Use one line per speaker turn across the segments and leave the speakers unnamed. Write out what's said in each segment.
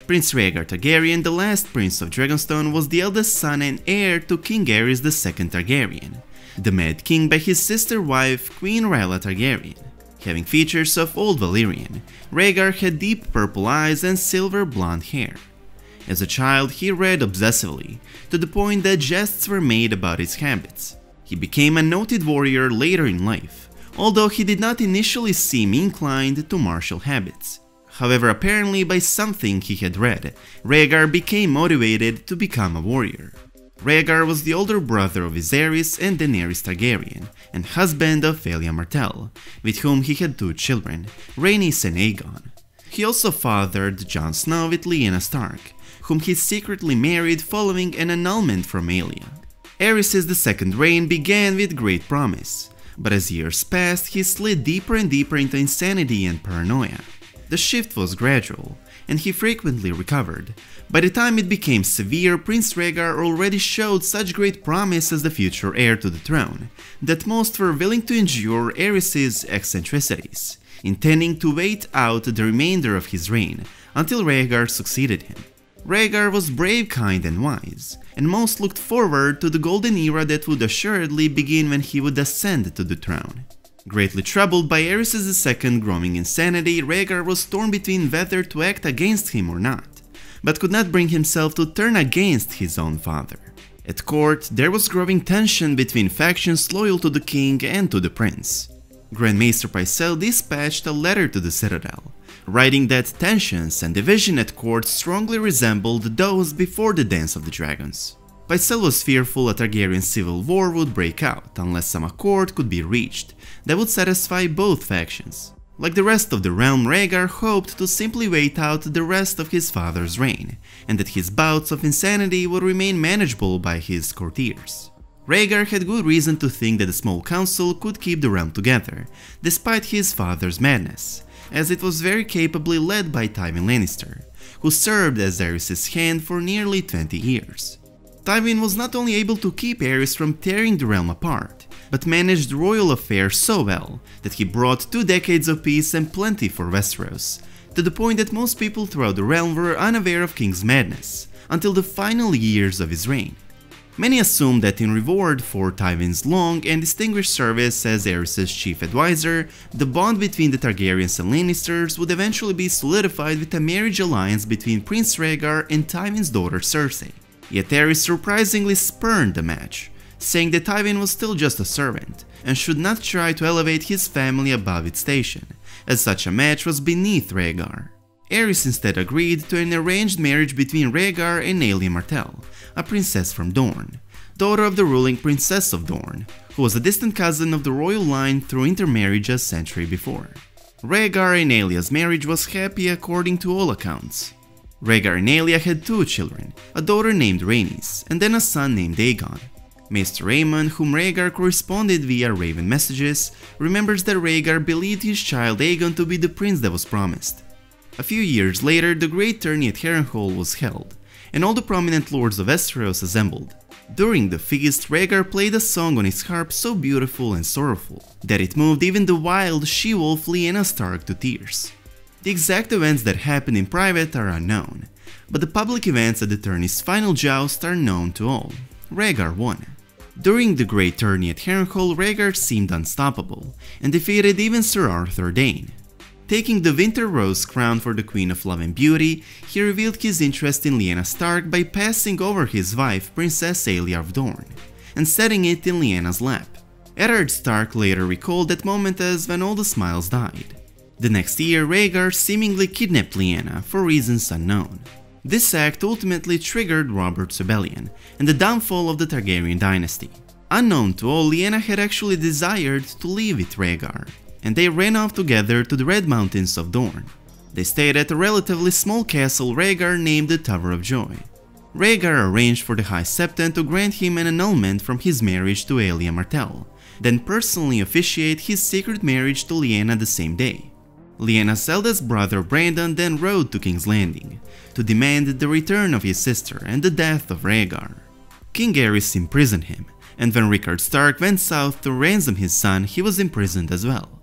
Prince Rhaegar Targaryen, the last Prince of Dragonstone, was the eldest son and heir to King Aerys II Targaryen, the Mad King by his sister wife Queen Rhaegar Targaryen. Having features of old Valyrian, Rhaegar had deep purple eyes and silver blonde hair. As a child, he read obsessively, to the point that jests were made about his habits. He became a noted warrior later in life, although he did not initially seem inclined to martial habits. However, apparently by something he had read, Rhaegar became motivated to become a warrior. Rhaegar was the older brother of Viserys and Daenerys Targaryen, and husband of Elia Martell, with whom he had 2 children, Rhaenys and Aegon. He also fathered Jon Snow with Lyanna Stark, whom he secretly married following an annulment from Elia. Aerys' second reign began with great promise, but as years passed, he slid deeper and deeper into insanity and paranoia. The shift was gradual, and he frequently recovered. By the time it became severe, Prince Rhaegar already showed such great promise as the future heir to the throne, that most were willing to endure Aerys' eccentricities, intending to wait out the remainder of his reign until Rhaegar succeeded him. Rhaegar was brave, kind and wise, and most looked forward to the golden era that would assuredly begin when he would ascend to the throne. Greatly troubled by Aerys' growing insanity, Rhaegar was torn between whether to act against him or not, but could not bring himself to turn against his own father. At court, there was growing tension between factions loyal to the king and to the prince. Grand Maester Pycelle dispatched a letter to the Citadel, writing that tensions and division at court strongly resembled those before the Dance of the Dragons. Pycelle was fearful a Targaryen civil war would break out unless some accord could be reached that would satisfy both factions. Like the rest of the realm, Rhaegar hoped to simply wait out the rest of his father's reign, and that his bouts of insanity would remain manageable by his courtiers. Rhaegar had good reason to think that the small council could keep the realm together, despite his father's madness, as it was very capably led by Tywin Lannister, who served as Aerys' hand for nearly 20 years. Tywin was not only able to keep Aerys from tearing the realm apart, but managed royal affairs so well that he brought 2 decades of peace and plenty for Westeros, to the point that most people throughout the realm were unaware of King's madness until the final years of his reign. Many assumed that in reward for Tywin's long and distinguished service as Aerys' chief advisor, the bond between the Targaryens and Lannisters would eventually be solidified with a marriage alliance between Prince Rhaegar and Tywin's daughter Cersei. Yet Aerys surprisingly spurned the match, saying that Tywin was still just a servant, and should not try to elevate his family above its station, as such a match was beneath Rhaegar. Aerys instead agreed to an arranged marriage between Rhaegar and Elia Martell, a princess from Dorne, daughter of the ruling Princess of Dorne, who was a distant cousin of the royal line through intermarriage a century before. Rhaegar and Elia's marriage was happy according to all accounts. Rhaegar and Elia had 2 children, a daughter named Rhaenys, and then a son named Aegon. Maester Aemon, whom Rhaegar corresponded via raven messages, remembers that Rhaegar believed his child Aegon to be the prince that was promised. A few years later, the great tourney at Harrenhal was held, and all the prominent lords of Westeros assembled. During the feast, Rhaegar played a song on his harp so beautiful and sorrowful that it moved even the wild she-wolf Lyanna Stark to tears. The exact events that happened in private are unknown, but the public events at the tourney's final joust are known to all. Rhaegar won. During the great tourney at Harrenhal, Rhaegar seemed unstoppable, and defeated even Sir Arthur Dayne. Taking the Winter Rose crown for the Queen of Love and Beauty, he revealed his interest in Lyanna Stark by passing over his wife, Princess Aelia of Dorne, and setting it in Lyanna's lap. Eddard Stark later recalled that moment as when all the smiles died. The next year, Rhaegar seemingly kidnapped Lyanna for reasons unknown. This act ultimately triggered Robert's rebellion and the downfall of the Targaryen dynasty. Unknown to all, Lyanna had actually desired to live with Rhaegar, and they ran off together to the Red Mountains of Dorne. They stayed at a relatively small castle Rhaegar named the Tower of Joy. Rhaegar arranged for the High Septon to grant him an annulment from his marriage to Elia Martell, then personally officiate his secret marriage to Lyanna the same day. Lyanna's eldest brother Brandon then rode to King's Landing to demand the return of his sister and the death of Rhaegar. King Aerys imprisoned him, and when Rickard Stark went south to ransom his son, he was imprisoned as well.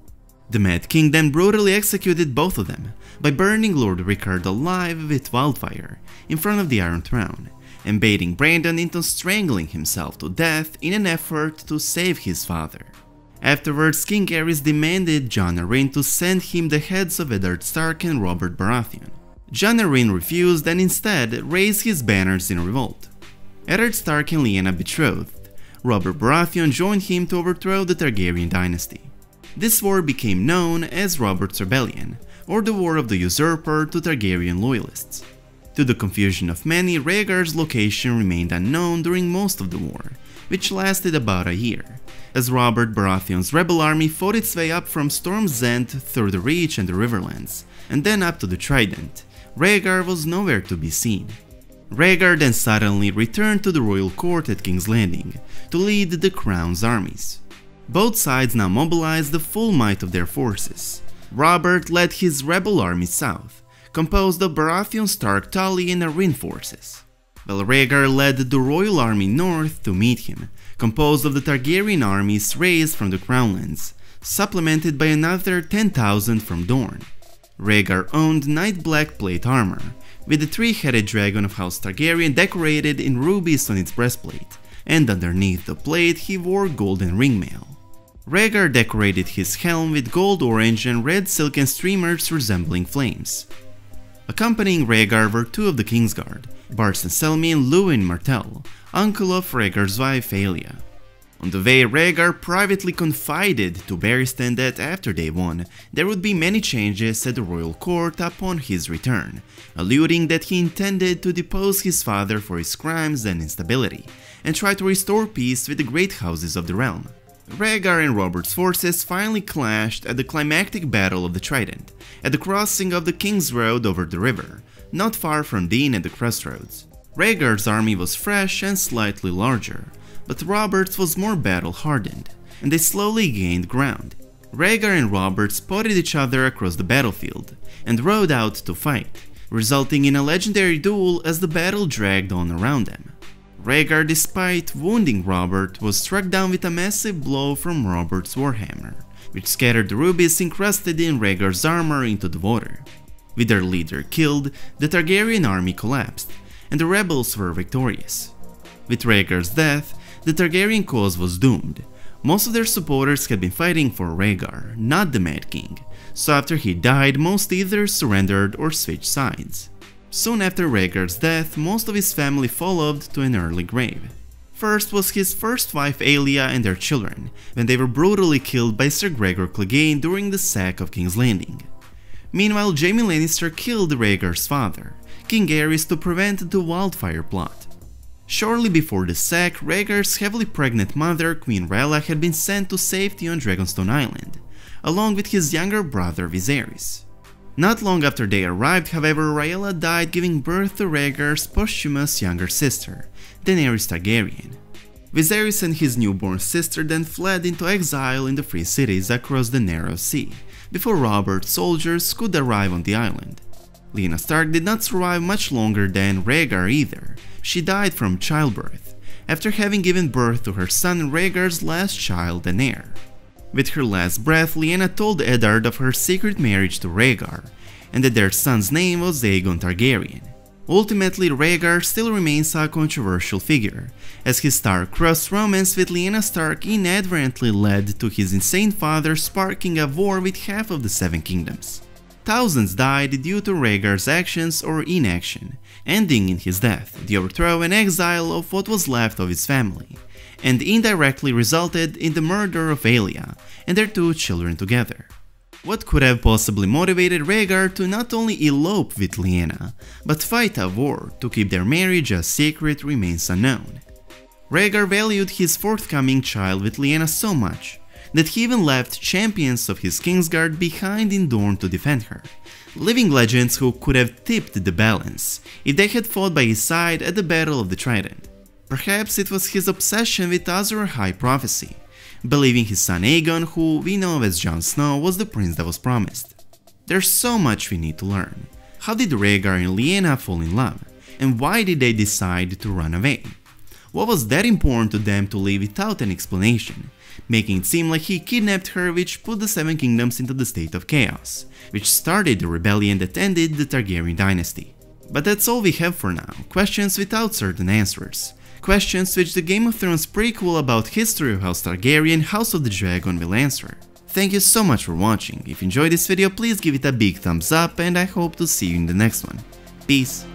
The Mad King then brutally executed both of them by burning Lord Rhaegar alive with wildfire in front of the Iron Throne, and baiting Brandon into strangling himself to death in an effort to save his father. Afterwards, King Aerys demanded Jon Arryn to send him the heads of Eddard Stark and Robert Baratheon. Jon Arryn refused and instead raised his banners in revolt. Eddard Stark and Lyanna betrothed. Robert Baratheon joined him to overthrow the Targaryen dynasty. This war became known as Robert's Rebellion, or the War of the Usurper to Targaryen loyalists. To the confusion of many, Rhaegar's location remained unknown during most of the war, which lasted about a year, as Robert Baratheon's rebel army fought its way up from Storm's End through the Reach and the Riverlands, and then up to the Trident. Rhaegar was nowhere to be seen. Rhaegar then suddenly returned to the royal court at King's Landing to lead the Crown's armies. Both sides now mobilized the full might of their forces. Robert led his rebel army south, composed of Baratheon, Stark, Tully and Arryn forces, while Rhaegar led the royal army north to meet him, composed of the Targaryen armies raised from the Crownlands, supplemented by another 10,000 from Dorne. Rhaegar owned night black plate armor, with the three-headed dragon of House Targaryen decorated in rubies on its breastplate, and underneath the plate he wore golden ringmail. Rhaegar decorated his helm with gold, orange and red silken streamers resembling flames. Accompanying Rhaegar were two of the Kingsguard, Barson Selmy and Luwin Martell, uncle of Rhaegar's wife Aelia. On the way, Rhaegar privately confided to Barristan that after day one, there would be many changes at the royal court upon his return, alluding that he intended to depose his father for his crimes and instability, and try to restore peace with the great houses of the realm. Rhaegar and Robert's forces finally clashed at the climactic Battle of the Trident, at the crossing of the King's Road over the river, not far from the inn at the crossroads. Rhaegar's army was fresh and slightly larger, but Robert's was more battle-hardened, and they slowly gained ground. Rhaegar and Robert spotted each other across the battlefield, and rode out to fight, resulting in a legendary duel as the battle dragged on around them. Rhaegar, despite wounding Robert, was struck down with a massive blow from Robert's warhammer, which scattered the rubies encrusted in Rhaegar's armor into the water. With their leader killed, the Targaryen army collapsed, and the rebels were victorious. With Rhaegar's death, the Targaryen cause was doomed. Most of their supporters had been fighting for Rhaegar, not the Mad King, so after he died, most either surrendered or switched sides. Soon after Rhaegar's death, most of his family followed to an early grave. First was his first wife Aelia and their children, when they were brutally killed by Sir Gregor Clegane during the sack of King's Landing. Meanwhile, Jaime Lannister killed Rhaegar's father, King Aerys, to prevent the wildfire plot. Shortly before the sack, Rhaegar's heavily pregnant mother, Queen Rhaella, had been sent to safety on Dragonstone Island, along with his younger brother Viserys. Not long after they arrived, however, Rhaella died giving birth to Rhaegar's posthumous younger sister, Daenerys Targaryen. Viserys and his newborn sister then fled into exile in the Free Cities across the Narrow Sea, before Robert's soldiers could arrive on the island. Lyanna Stark did not survive much longer than Rhaegar either. She died from childbirth, after having given birth to her son Rhaegar's last child and heir. With her last breath, Lyanna told Eddard of her secret marriage to Rhaegar, and that their son's name was Aegon Targaryen. Ultimately, Rhaegar still remains a controversial figure, as his star-crossed romance with Lyanna Stark inadvertently led to his insane father sparking a war with half of the Seven Kingdoms. Thousands died due to Rhaegar's actions or inaction, ending in his death, the overthrow and exile of what was left of his family, and indirectly resulted in the murder of Aelia and their two children together. What could have possibly motivated Rhaegar to not only elope with Lyanna, but fight a war to keep their marriage a secret remains unknown. Rhaegar valued his forthcoming child with Lyanna so much that he even left champions of his Kingsguard behind in Dorne to defend her, living legends who could have tipped the balance if they had fought by his side at the Battle of the Trident. Perhaps it was his obsession with Azor Ahai prophecy, believing his son Aegon, who we know as Jon Snow, was the prince that was promised. There's so much we need to learn. How did Rhaegar and Lyanna fall in love? And why did they decide to run away? What was that important to them to leave without an explanation, making it seem like he kidnapped her, which put the Seven Kingdoms into the state of chaos, which started the rebellion that ended the Targaryen dynasty. But that's all we have for now, questions without certain answers. Questions which the Game of Thrones prequel about history of House Targaryen, House of the Dragon will answer. Thank you so much for watching. If you enjoyed this video, please give it a big thumbs up, and I hope to see you in the next one. Peace.